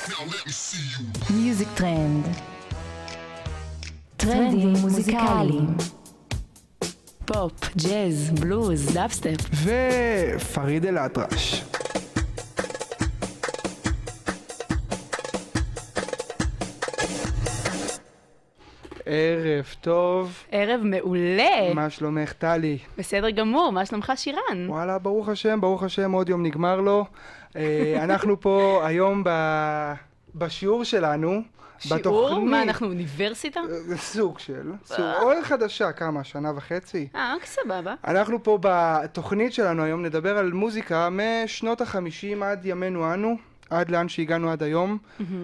מיוזיק טרנד. טרנדים מוזיקליים. פופ, ג'אז, בלוז, דאפסטפ. ופריד אל-אטרש. ערב טוב. ערב מעולה. מה שלומך טלי? בסדר גמור, מה שלומך שירן? וואלה, ברוך השם, עוד יום נגמר לו. אנחנו פה היום בשיעור שלנו. שיעור? מה, אנחנו אוניברסיטה? סוג של. עוד חדשה, כמה? שנה וחצי? סבבה. אנחנו פה בתוכנית שלנו היום נדבר על מוזיקה משנות ה-50 עד ימינו אנו. עד לאן שהגענו עד היום.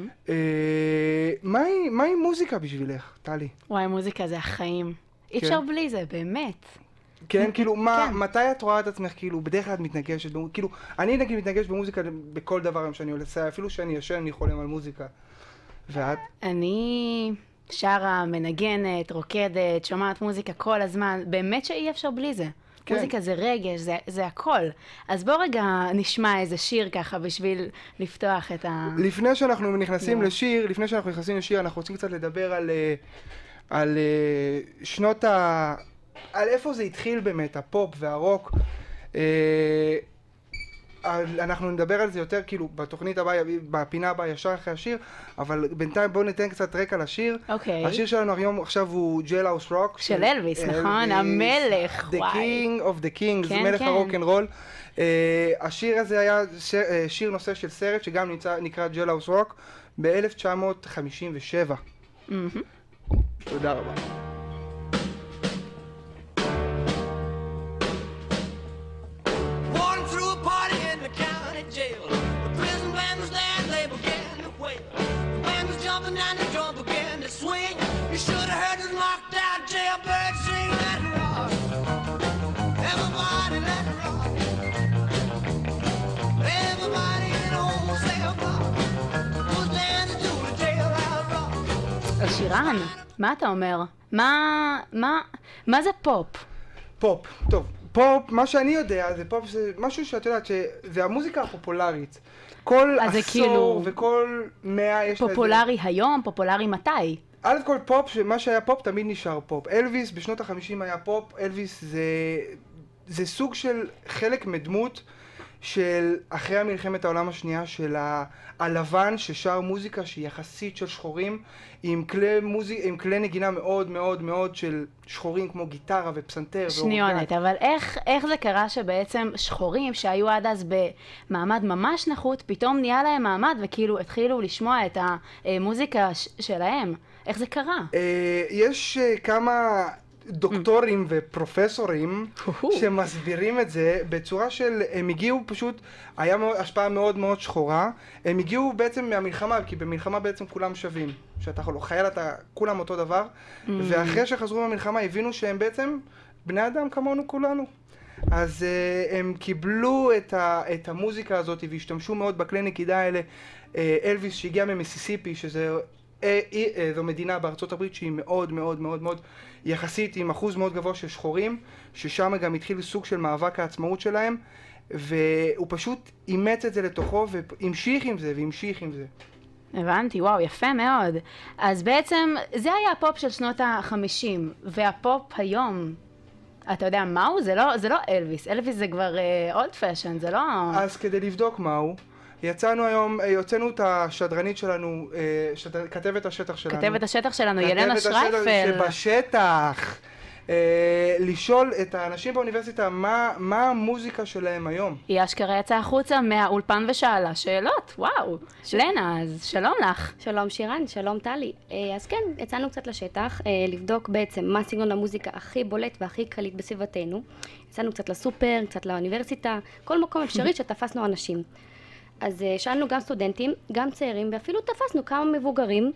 מהי מוזיקה בשבילך, טלי? וואי, מוזיקה זה החיים. אי אפשר בלי זה, באמת. כן, כאילו, מתי את רואה את עצמך, כאילו, בדרך כלל את מתנגשת, כאילו, אני נגיד מתנגש במוזיקה בכל דבר שאני עושה, אפילו שאני ישן, אני חולם על מוזיקה. ואת? אני שרה, מנגנת, רוקדת, שומעת מוזיקה כל הזמן, באמת שאי אפשר בלי זה. מוזיקה זה רגש, זה הכל. אז בוא רגע נשמע איזה שיר ככה בשביל לפתוח את ה... לפני שאנחנו נכנסים לשיר, אנחנו רוצים קצת לדבר על שנות על איפה זה התחיל באמת, הפופ והרוק. אנחנו נדבר על זה יותר כאילו בתוכנית הבאה, בפינה הבאה ישר אחרי השיר, אבל בינתיים בואו ניתן קצת רקע לשיר. השיר שלנו היום עכשיו הוא Jailhouse Rock. של אלוויס, נכון? המלך, וואי. The King of the Kings, מלך הרוק'נ'רול. השיר הזה היה שיר נושא של סרט שגם נקרא Jailhouse Rock ב-1957. תודה רבה. And the drum began to swing. You should have heard the knocked out jailbird sing. Let it rock. Everybody let it rock. Everybody in the whole cell block was dancing to the jailhouse rock. שירן, מה אתה אומר? מה זה פופ? פופ, טוב. פופ, מה שאני יודע, זה פופ, זה משהו שאת יודעת, שזה המוזיקה הפופולרית. כל עשור כאילו וכל 100 יש לזה... פופולרי היום, פופולרי מתי? א' כל פופ, מה שהיה פופ תמיד נשאר פופ. אלוויס בשנות ה-50 היה פופ, אלוויס זה סוג של חלק מדמות של אחרי המלחמת העולם השנייה של הלבן ששר מוזיקה שהיא יחסית של שחורים עם כלי נגינה מאוד מאוד מאוד של שחורים כמו גיטרה ופסנתר שניונת, אבל איך זה קרה שבעצם שחורים שהיו עד אז במעמד ממש נחות פתאום נהיה להם מעמד וכאילו התחילו לשמוע את המוזיקה שלהם? איך זה קרה? יש כמה דוקטורים ופרופסורים שמסבירים את זה בצורה של, הם הגיעו פשוט, היה השפעה מאוד מאוד שחורה, הם הגיעו בעצם מהמלחמה, כי במלחמה בעצם כולם שווים, שאתה חייל אתה כולם אותו דבר, ואחרי שחזרו מהמלחמה הבינו שהם בעצם בני אדם כמונו כולנו. אז הם קיבלו את המוזיקה הזאת והשתמשו מאוד בכלי נגינה האלה. אלוויס שהגיע ממיסיסיפי, זו מדינה בארצות הברית שהיא מאוד מאוד מאוד מאוד יחסית עם אחוז מאוד גבוה של שחורים, ששם גם התחיל סוג של מאבק העצמאות שלהם, והוא פשוט אימץ את זה לתוכו והמשיך עם זה. הבנתי, וואו, יפה מאוד. אז בעצם זה היה הפופ של שנות ה-50, והפופ היום, אתה יודע מהו? זה לא אלוויס. אלוויס זה כבר אולד פשן, זה לא... אז כדי לבדוק מהו, הוצאנו את השדרנית שלנו, כתבת השטח שלנו, ילנה שרייפל. שבשטח, לשאול את האנשים באוניברסיטה מה המוזיקה שלהם היום. היא אשכרה יצאה החוצה מהאולפן ושאלה שאלות, וואו. לנה, אז שלום לך. שלום שירן, שלום טלי. אז כן, יצאנו קצת לשטח, לבדוק בעצם מה סגנון המוזיקה הכי בולט והכי קליט בסביבתנו. יצאנו קצת לסופר, קצת לאוניברסיטה, כל מקום אפשרי שתפסנו אנשים. אז שאלנו גם סטודנטים, גם צעירים, ואפילו תפסנו כמה מבוגרים,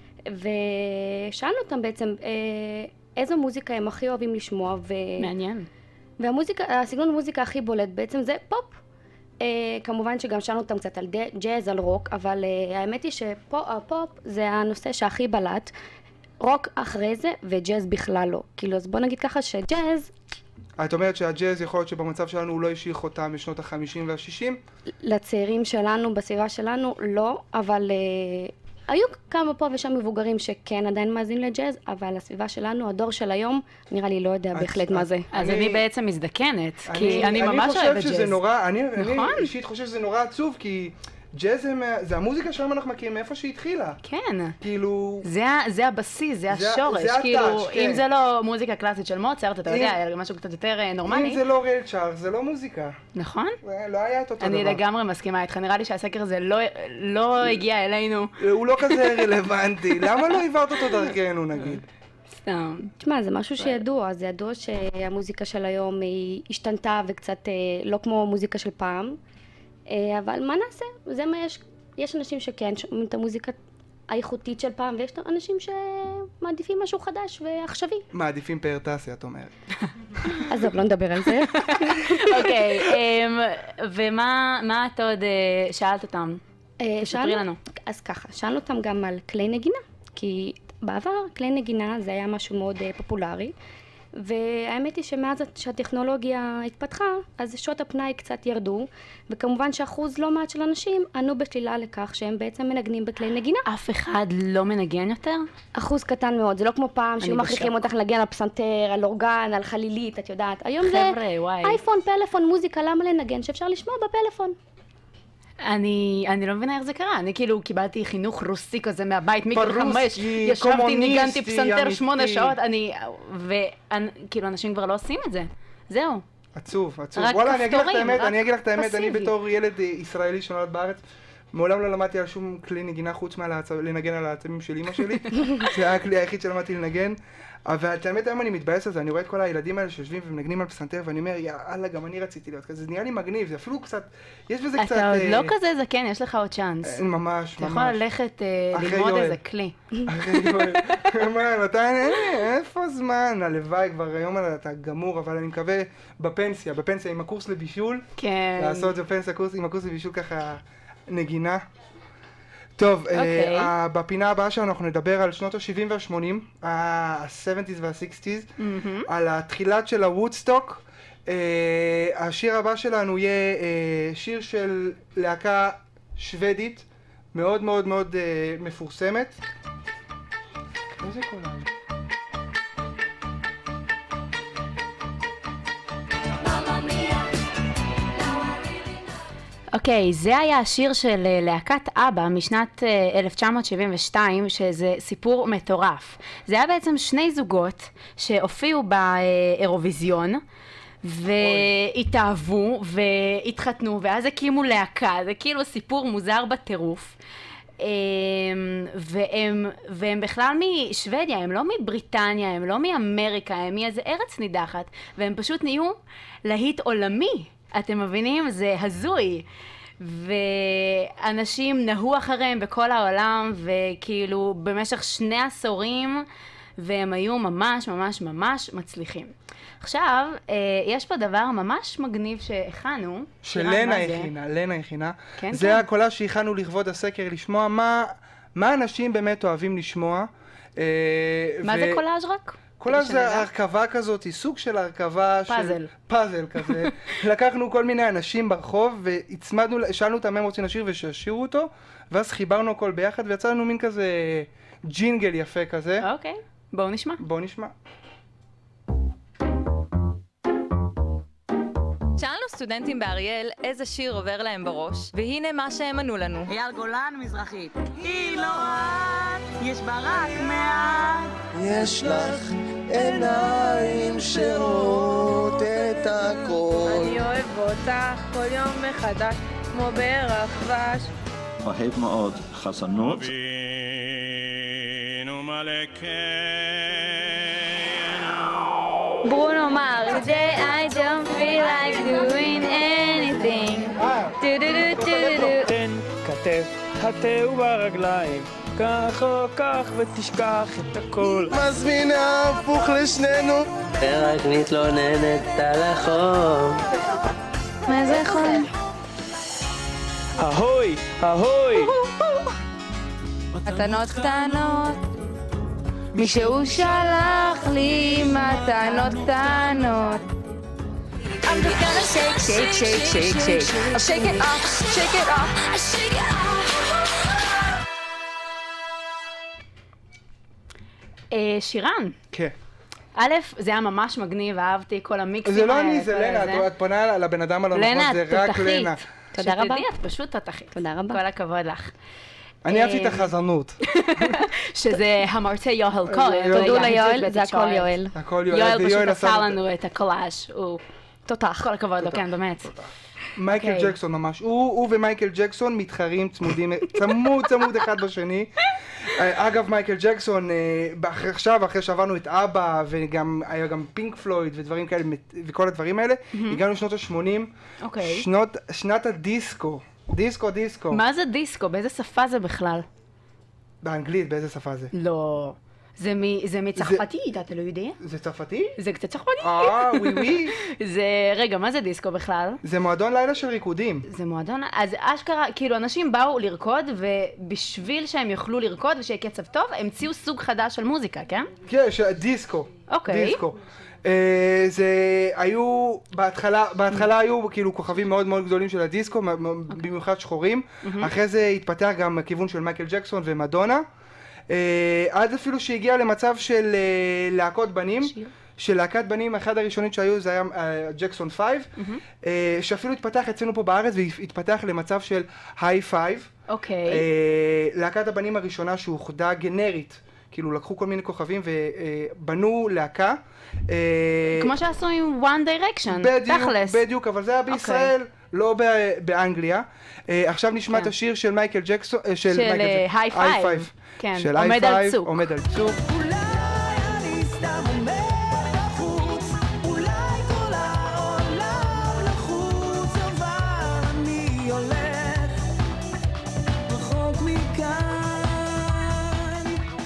ושאלנו אותם בעצם איזו מוזיקה הם הכי אוהבים לשמוע. מעניין. והסגנון המוזיקה הכי בולט בעצם זה פופ. כמובן שגם שאלנו אותם קצת על ג'אז, על רוק, אבל האמת היא שהפופ זה הנושא שהכי בלט, רוק אחרי זה וג'אז בכלל לא. כאילו, אז בוא נגיד ככה שג'אז את אומרת שהג'אז יכול להיות שבמצב שלנו הוא לא השאיר חותם משנות ה-50 וה-60? לצעירים שלנו, בסביבה שלנו, לא, אבל היו כמה פה ושם מבוגרים שכן עדיין מאזין לג'אז, אבל הסביבה שלנו, הדור של היום, נראה לי לא יודע בהחלט מה זה. אז אני בעצם מזדקנת, כי אני ממש אוהבת ג'אז. אני נכון. אישית חושב שזה נורא עצוב, כי ג'אז זה המוזיקה שלנו אנחנו מכירים מאיפה שהתחילה. כן. כאילו... זה הבסיס, זה השורש. זה כאילו, הטאץ', כן. אם זה לא מוזיקה קלאסית של מוצרט, אתה יודע, משהו קצת יותר נורמלי. אם זה לא ריל צ'ארלס, זה לא מוזיקה. נכון? לא היה את אותו דבר. אני לגמרי מסכימה איתך, נראה לי שהסקר הזה לא הגיע אלינו. הוא לא כזה רלוונטי. למה לא העברת אותו דרכנו, נגיד? סתם. תשמע, זה משהו שידוע, זה ידוע שהמוזיקה של היום היא השתנתה וקצת לא כמו מוזיקה של פעם, אבל מה נעשה? זה מה יש אנשים שכן שומעים את המוזיקה האיכותית של פעם, ויש אנשים שמעדיפים משהו חדש ועכשווי. מעדיפים פאר טסי, את אומרת. עזוב, לא נדבר על זה. אוקיי, ומה את עוד שאלת אותם? ספרי לנו. אז ככה, שאלנו אותם גם על כלי נגינה, כי בעבר כלי נגינה זה היה משהו מאוד פופולרי, והאמת היא שמאז שהטכנולוגיה התפתחה, אז שעות הפנאי קצת ירדו, וכמובן שאחוז לא מעט של אנשים ענו בשלילה לכך שהם בעצם מנגנים בכלי נגינה. אף אחד לא מנגן יותר? אחוז קטן מאוד, זה לא כמו פעם שהיו מכריחים אותך לנגן על פסנתר, על אורגן, על חלילית, את יודעת. היום זה אייפון, פלאפון, מוזיקה, למה לנגן? שאפשר לשמוע בפלאפון. אני לא מבינה איך זה קרה, אני כאילו קיבלתי חינוך רוסי כזה מהבית, מגיל 5, ישבתי, ניגנתי פסנתר 8 שעות, וכאילו אנשים כבר לא עושים את זה, זהו. עצוב. רק וואלה, כפתורים, אני אגיד לך את האמת, אני פסיבי. בתור ילד ישראלי שנולד בארץ, מעולם לא למדתי על שום כלי נגינה חוץ לנגן על העצמים של אמא שלי, זה היה הכלי היחיד שלמדתי לנגן, אבל את האמת היום אני מתבאס על זה, אני רואה את כל הילדים האלה שיושבים ומנגנים על פסנתר ואני אומר, יאללה, גם אני רציתי להיות כזה, זה נראה לי מגניב, זה אפילו קצת, יש בזה קצת... אתה עוד לא כזה זקן, יש לך עוד צ'אנס. ממש, אתה יכול ללכת אחרי ללמוד יואל. איזה כלי. אחרי יואל. איפה זמן? הלוואי כבר היום אתה גמור, אבל אני מקווה בפנסיה עם הקורס לבישול, כן. לעשות את זה בפנסיה עם הקורס לבישול ככה נגינה. טוב, בפינה הבאה שלנו אנחנו נדבר על שנות ה-70 וה-80, ה-70's וה-60's, על התחילת של הוודסטוק. השיר הבא שלנו יהיה שיר של להקה שוודית, מאוד מאוד מאוד מפורסמת. איזה קולה? אוקיי, זה היה השיר של להקת אבא משנת 1972, שזה סיפור מטורף. זה היה בעצם שני זוגות שהופיעו באירוויזיון, והתאהבו והתחתנו, ואז הקימו להקה, זה כאילו סיפור מוזר בטירוף. והם בכלל משוודיה, הם לא מבריטניה, הם לא מאמריקה, הם מאיזה ארץ נידחת, והם פשוט נהיו להיט עולמי. אתם מבינים? זה הזוי. ואנשים נהו אחריהם בכל העולם, וכאילו במשך 2 עשורים, והם היו ממש ממש ממש מצליחים. עכשיו, יש פה דבר ממש מגניב שהכנו. לנה הכינה. כן, זה כן. הקולה שהכנו לכבוד הסקר, לשמוע מה אנשים באמת אוהבים לשמוע. מה זה קולאז' רק? קולאז' זה הרכבה כזאת, היא סוג של הרכבה פאזל. פאזל כזה. לקחנו כל מיני אנשים ברחוב והצמדנו, שאלנו אותם מה הם רוצים לשיר וששירו אותו, ואז חיברנו הכל ביחד ויצא לנו מין כזה ג'ינגל יפה כזה. אוקיי, בואו נשמע. בואו נשמע. שאלנו סטודנטים באריאל איזה שיר עובר להם בראש, והנה מה שהם ענו לנו. אייל גולן מזרחית. היא לא את, יש בה רק מעט. יש לך עיניים שרואות את הכל. אני אוהב אותך כל יום מחדש, כמו ברח דבש. אוהב מאוד חזנות. ברונו מר, today I don't feel like doing anything. תן כתף, הטעו ברגליים, כך או כך ותשכח את הכל. מזמינה הפוך לשנינו, ורק מתלוננת על החום. מה זה חום? אהוי, אהוי! מתנות קטנות, מישהו שלח לי מתנות קטנות. I'm just gonna shake, shake, shake, shake, shake. I'll shake it off, shake it off, I shake it off. שירן. כן. א', זה היה ממש מגניב, אהבתי כל המיקסים זה לא האלה, אני, זה כל לנה, זה. את פונה לבן אדם הלא נכון, זה רק תותחית. לנה. תודה רבה. שתדעי, את פשוט תותחית. תודה רבה. כל הכבוד לך. אני אהבתי את החזנות. שזה המרצה יואל כהן. תודו ליואל, זה הכל יואל. הכל יואל, יואל פשוט ויואל עשה לנו את הקולאז' הוא תותח. כל הכבוד לו, כן, באמת. מייקל אוקיי. ג'קסון ממש, הוא ומייקל ג'קסון מתחרים צמודים, צמוד אחד בשני. אגב, מייקל ג'קסון, עכשיו, אחרי שעברנו את אבא, וגם היה גם פינק פלויד ודברים כאלה, וכל הדברים האלה, הגענו לשנות ה-80, אוקיי. שנת הדיסקו, דיסקו. מה זה דיסקו? באיזה שפה זה בכלל? באנגלית, באיזה שפה זה? לא. זה מצרפתית, אתה לא יודע? זה צרפתי? זה קצת צרפתי. ווי. זה, רגע, מה זה דיסקו בכלל? זה מועדון לילה של ריקודים. זה מועדון, אז אשכרה, כאילו אנשים באו לרקוד, ובשביל שהם יוכלו לרקוד ושיהיה קצב טוב, המציאו סוג חדש של מוזיקה, כן? כן, דיסקו. אוקיי. דיסקו. זה היו, בהתחלה היו כאילו כוכבים מאוד מאוד גדולים של הדיסקו, במיוחד שחורים. אחרי זה התפתח גם הכיוון של מייקל ג'קסון ומדונה. עד אפילו שהגיע למצב של להקות בנים, של להקת בנים, אחד הראשונים שהיו זה היה ג'קסון 5, שאפילו התפתח אצלנו פה בארץ והתפתח למצב של היי פייב. אוקיי. להקת הבנים הראשונה שאוחדה גנרית, כאילו לקחו כל מיני כוכבים ובנו להקה. כמו שעשו עם One Direction, תכלס. בדיוק, אבל זה היה בישראל, לא באנגליה. עכשיו נשמע את השיר של מייקל ג'קסון, של היי פייב. כן, של עומד על צוק. עומד על צוק. אולי אני סתם עומד בחוץ, אולי כל העולם לחוץ, אבל אני הולך רחוק מכאן.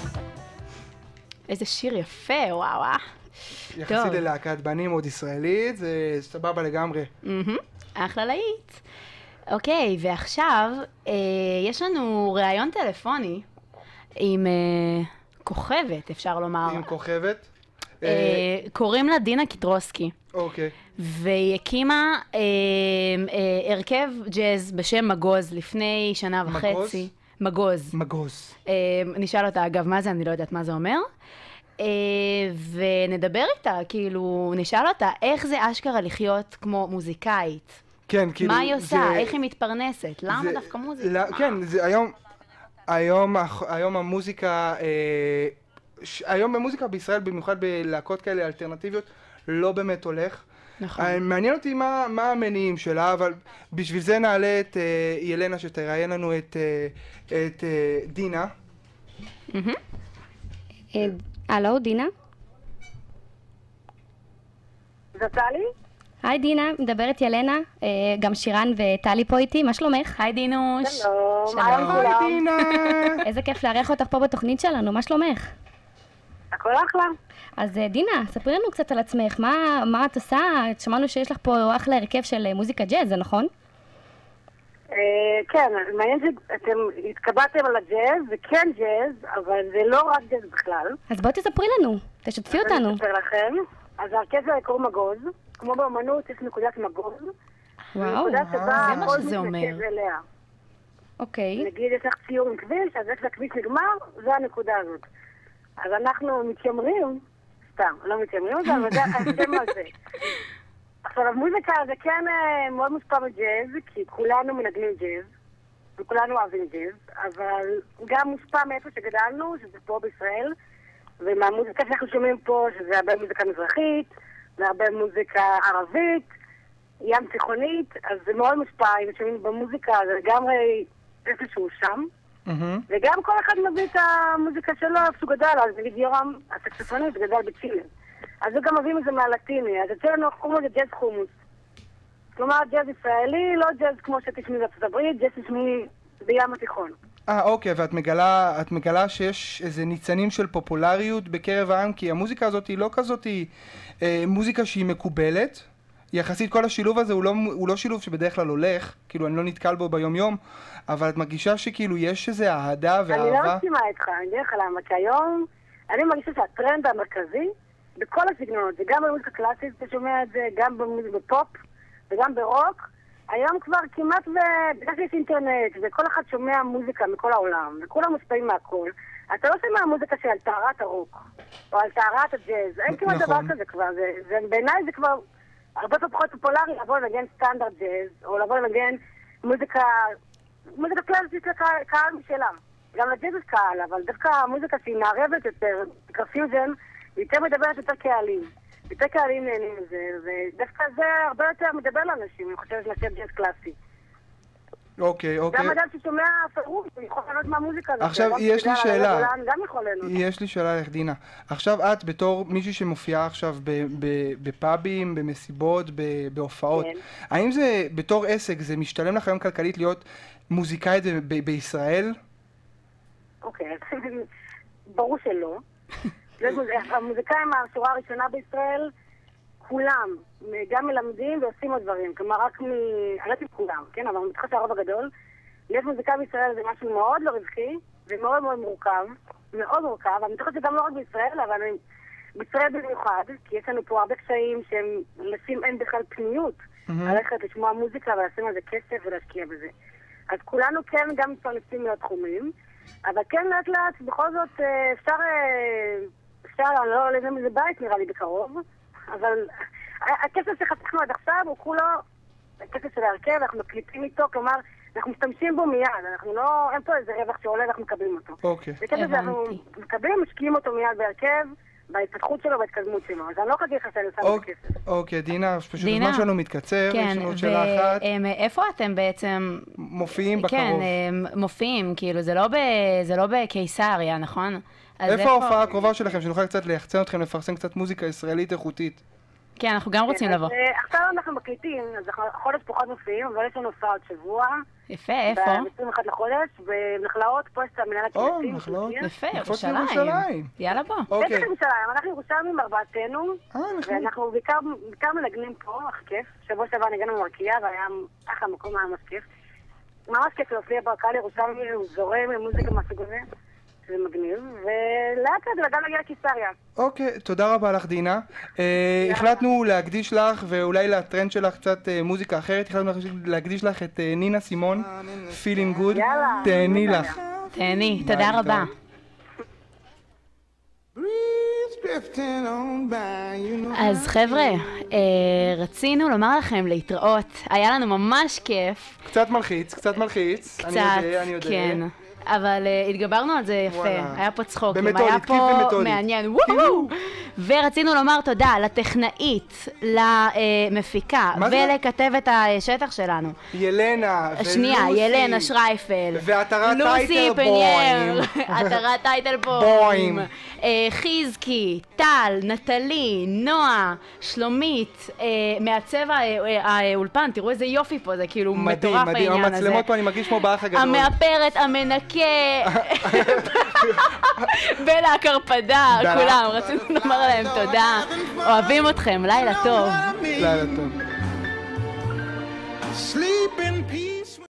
איזה שיר יפה, וואו. יחסית ללהקת בנים עוד ישראלית, זה סבבה לגמרי. אחלה להיט. אוקיי, ועכשיו יש לנו ראיון טלפוני עם כוכבת, אפשר לומר. עם כוכבת? קוראים לה דינה קיטרוסקי. אוקיי. והיא הקימה הרכב ג'אז בשם מגוז לפני שנה וחצי. מגוז. נשאל אותה, אגב, מה זה? אני לא יודעת מה זה אומר. ונדבר איתה, כאילו, נשאל אותה איך זה אשכרה לחיות כמו מוזיקאית. כן, כאילו... מה היא עושה? איך היא מתפרנסת? למה דווקא מוזיקה? כן, זה היום המוזיקה, היום במוזיקה בישראל, במיוחד בלהקות כאלה אלטרנטיביות, לא באמת הולך. נכון. מעניין אותי מה המניעים שלה, אבל בשביל זה נעלה את ילנה שתראיין לנו את דינה. הלו, דינה? זה טלי? היי דינה, מדברת ילנה, גם שירן וטלי פה איתי, מה שלומך? היי דינוש. שלום, היי דינה. איזה כיף לארח אותך פה בתוכנית שלנו, מה שלומך? הכל אחלה. אז דינה, ספרי לנו קצת על עצמך, מה את עושה? שמענו שיש לך פה אחלה הרכב של מוזיקה ג'אז, זה נכון? כן, מעניין שאתם התקבעתם על הג'אז, זה כן ג'אז, אבל זה לא רק ג'אז בכלל. אז בואי תספרי לנו, תשתפי אותנו. אני אספר לכם. אז הרכב הזה קוראים מגוז, כמו באמנות יש נקודת מגוז. וואו, זה מה שזה אומר. אוקיי. נגיד יש לך ציור עם כביש, אז איך שהכביש נגמר, זה הנקודה הזאת. אז אנחנו מתיימרים, סתם, לא מתיימרים, אבל זה השם הזה. עכשיו, המוזיקה זה כן מאוד מושפע מג'אז, כי כולנו מנגנים ג'אז, וכולנו אוהבים ג'אז, אבל גם מושפע מאיפה שגדלנו, שזה פה בישראל, ומהמוזיקה שאנחנו שומעים פה, שזה הרבה מוזיקה מזרחית, והרבה מוזיקה ערבית, ים תיכונית, אז זה מאוד מושפע, אם שומעים במוזיקה, זה לגמרי איפשהו שם, וגם כל אחד מביא את המוזיקה שלו, איפה שהוא גדל, אז נגיד יורם, הסקסופוניסט, גדל בצ'ילה. אז הוא גם מביא מזה מהלטיני, אז אצלנו קוראים לזה ג'אז חומוס. כלומר, ג'אז ישראלי, לא ג'אז כמו שתשמעי בארצות הברית, ג'אז תשמעי בים התיכון. אוקיי, ואת מגלה שיש איזה ניצנים של פופולריות בקרב העם, כי המוזיקה הזאת היא לא כזאת, היא מוזיקה שהיא מקובלת. יחסית כל השילוב הזה הוא לא שילוב שבדרך כלל הולך, כאילו אני לא נתקל בו ביום יום, אבל את מרגישה שכאילו יש איזה אהדה ואהבה. אני לא מסכימה איתך, אני אגיד לך למה, כי היום אני מרגישה שהטרנד המרכזי בכל הסגנונות, זה גם במוזיקה קלאסית, אתה שומע את זה, גם בפופ וגם ברוק. היום כבר כמעט, בגלל שיש אינטרנט, וכל אחד שומע מוזיקה מכל העולם, וכולם מושפעים מהכל, אתה לא שומע מוזיקה של טהרת הרוק, או על טהרת הג'אז, אין כמעט דבר כזה כבר, בעיניי זה כבר הרבה פחות פופולרי לבוא לנגן סטנדרט ג'אז, או לבוא לנגן מוזיקה קלאסית לקהל משלה. גם לג'אז יש קהל, אבל דווקא המוזיקה שהיא מערבת יותר, פיוז'ן, היא יותר מדברת יותר קהלים. יותר קהלים נהנים מזה, ודווקא זה הרבה יותר מדבר לאנשים, אני חושבת לשבת ג'אז קלאסי. אוקיי. גם אדם ששומע פירוש, הוא יכול לענות מהמוזיקה הזאת. עכשיו, יש לי שאלה. גם יכול לענות. יש לי שאלה לך, דינה. עכשיו את, בתור מישהי שמופיעה עכשיו בפאבים, במסיבות, בהופעות, האם זה, בתור עסק, זה משתלם לך היום כלכלית להיות מוזיקאית בישראל? אוקיי, ברור שלא. המוזיקאים מהשורה הראשונה בישראל, כולם, גם מלמדים ועושים עוד דברים, כלומר רק אני לא יודעת עם כולם, כן, אבל אני מתחת הרוב הגדול, להיות מוזיקאי בישראל זה משהו מאוד לא רווחי, ומאוד מאוד מורכב, אני מתחת שגם לא רק בישראל, אבל בישראל במיוחד, כי יש לנו פה הרבה קשיים שהם לשים אין בכלל פניות, ללכת לשמוע מוזיקה ולשים על זה כסף ולהשקיע בזה. אז כולנו כן גם מתפרנסים מאוד תחומים, אבל כן לאט לאט בכל זאת אפשר, אני לא לזה מזה בית נראה לי בקרוב, אבל הכסף שחסכנו עד עכשיו הוא כולו הכסף של ההרכב, אנחנו מקליטים איתו, כלומר אנחנו משתמשים בו מיד, אנחנו לא, אין פה איזה רווח שעולה ואנחנו מקבלים אותו. אוקיי. זה כסף שאנחנו מקבלים, משקיעים אותו מיד בהרכב, בהתפתחות שלו ובהתקדמות שלו, אז אני לא חייב לך שאני עושה את הכסף. אוקיי, דינה, פשוט הזמן שלנו מתקצר, יש לנו עוד שאלה אחת. איפה אתם בעצם? מופיעים בקרוב. כן, מופיעים, כאילו זה לא בקיסריה, נכון? איפה ההופעה הקרובה שלכם, שנוכל קצת ליחצן אתכם, לפרסם קצת מוזיקה ישראלית איכותית? כן, אנחנו גם רוצים לבוא. עכשיו אנחנו מקליטים, אז חודש פחות מופיעים, אבל יש לנו הופעה עוד שבוע. יפה, איפה? ב-21 לחודש, בנחלאות, פה יש את המנהל הקהילתי. נחלאות. יפה, ירושלים. יאללה בוא. בטח ירושלים, אנחנו ירושלמים ארבעתנו, ואנחנו בעיקר מנגנים פה, אך כיף. שבוע שעבר נגענו במרקיע, והיה אחלה מקום היה ממש כיף. ממש כיף להופיע בקהל ירושלמי, הוא זורם למוזיקה מהסוג הזה. זה מגניב, ולאט לאט גם להגיע לקיסריה. אוקיי, תודה רבה לך דינה. החלטנו להקדיש לך, ואולי לטרנד שלך קצת מוזיקה אחרת, החלטנו להקדיש לך את נינה סימון, Feeling Good. תהני לך. תהני, תודה רבה. אז חבר'ה, רצינו לומר לכם להתראות, היה לנו ממש כיף. קצת מלחיץ, אני יודע. כן. אבל התגברנו על זה יפה, היה פה צחוקים, היה פה מעניין, ורצינו לומר תודה לטכנאית, למפיקה, ולכתבת השטח שלנו. ילנה ולוסי. שנייה, ילנה שרייפל. ואתרת טייטל בוים. אתרת טייטל בוים. חיזקי, טל, נטלי, נועה, שלומית, מעצב האולפן, תראו איזה יופי פה, זה כאילו מטורף העניין הזה. מדהים, המצלמות פה אני מרגיש כמו באח הגדול. המאפרת, המנקה, בלה הקרפדה, כולם, רצינו לומר להם תודה, אוהבים אתכם, לילה טוב. לילה טוב.